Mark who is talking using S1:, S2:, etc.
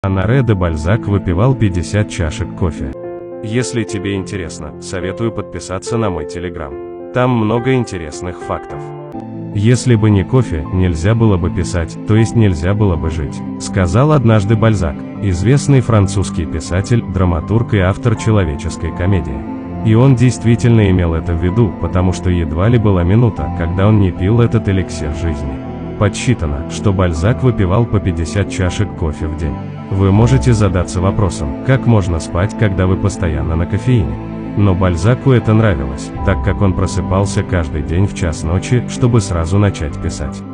S1: Оноре де Бальзак выпивал 50 чашек кофе. Если тебе интересно, советую подписаться на мой телеграм. Там много интересных фактов. Если бы не кофе, нельзя было бы писать, то есть нельзя было бы жить, сказал однажды Бальзак, известный французский писатель, драматург и автор человеческой комедии. И он действительно имел это в виду, потому что едва ли была минута, когда он не пил этот эликсир жизни. Подсчитано, что Бальзак выпивал по 50 чашек кофе в день. Вы можете задаться вопросом, как можно спать, когда вы постоянно на кофеине? Но Бальзаку это нравилось, так как он просыпался каждый день в час ночи, чтобы сразу начать писать.